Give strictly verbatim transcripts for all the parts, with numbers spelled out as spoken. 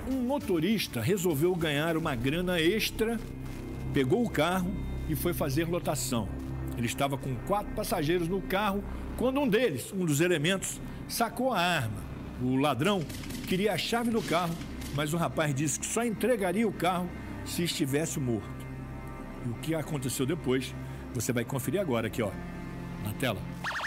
um motorista resolveu ganhar uma grana extra, pegou o carro e foi fazer lotação. Ele estava com quatro passageiros no carro quando um deles, um dos elementos, sacou a arma. O ladrão queria a chave do carro, mas o rapaz disse que só entregaria o carro se estivesse morto. E o que aconteceu depois, você vai conferir agora aqui, ó, na tela.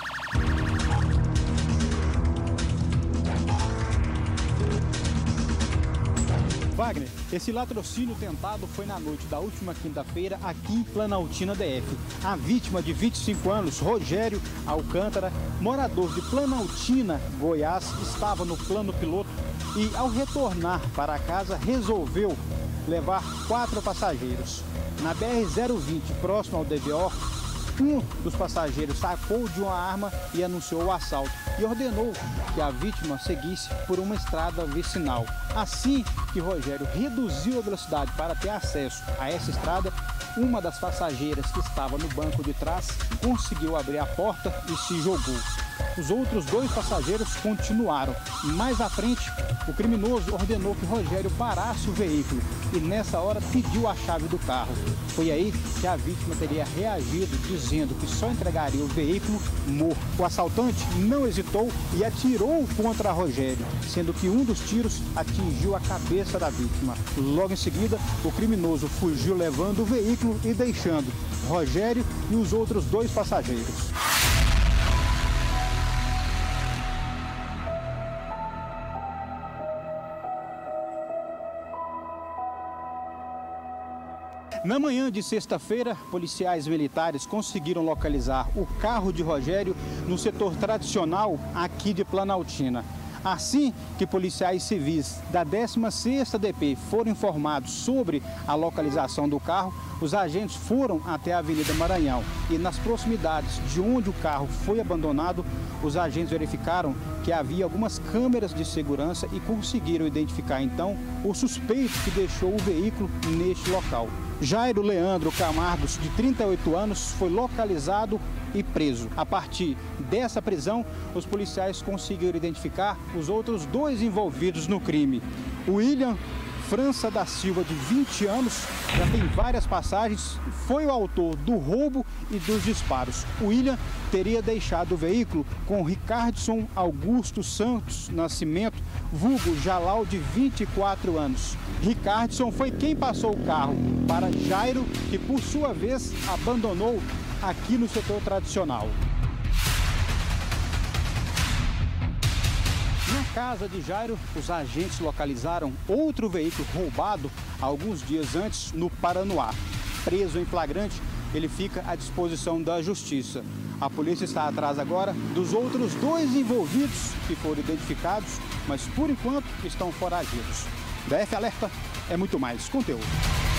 Wagner, esse latrocínio tentado foi na noite da última quinta-feira aqui em Planaltina D F. A vítima de vinte e cinco anos, Rogério Alcântara, morador de Planaltina, Goiás, estava no plano piloto e, ao retornar para casa, resolveu levar quatro passageiros. Na B R zero vinte, próximo ao D V O, um dos passageiros sacou de uma arma e anunciou o assalto e ordenou que a vítima seguisse por uma estrada vicinal. Assim que Rogério reduziu a velocidade para ter acesso a essa estrada, uma das passageiras que estava no banco de trás conseguiu abrir a porta e se jogou. Os outros dois passageiros continuaram. Mais à frente, o criminoso ordenou que Rogério parasse o veículo e, nessa hora, pediu a chave do carro. Foi aí que a vítima teria reagido, dizendo que só entregaria o veículo morto. O assaltante não hesitou e atirou contra Rogério, sendo que um dos tiros atingiu a cabeça da vítima. Logo em seguida, o criminoso fugiu levando o veículo e deixando Rogério e os outros dois passageiros. Na manhã de sexta-feira, policiais militares conseguiram localizar o carro de Rogério no setor tradicional aqui de Planaltina. Assim que policiais civis da décima sexta D P foram informados sobre a localização do carro, os agentes foram até a Avenida Maranhão e, nas proximidades de onde o carro foi abandonado, os agentes verificaram que havia algumas câmeras de segurança e conseguiram identificar então o suspeito que deixou o veículo neste local. Jairo Leandro Camargos, de trinta e oito anos, foi localizado e preso. A partir dessa prisão, os policiais conseguiram identificar os outros dois envolvidos no crime. O William França da Silva, de vinte anos, já tem várias passagens, foi o autor do roubo e dos disparos. O William teria deixado o veículo com Ricardson Augusto Santos Nascimento, vulgo Jalal, de vinte e quatro anos. Ricardson foi quem passou o carro para Jairo, que por sua vez abandonou aqui no setor tradicional. Na casa de Jairo, os agentes localizaram outro veículo roubado alguns dias antes no Paranoá. Preso em flagrante, ele fica à disposição da justiça. A polícia está atrás agora dos outros dois envolvidos que foram identificados, mas por enquanto estão foragidos. D F Alerta é muito mais conteúdo.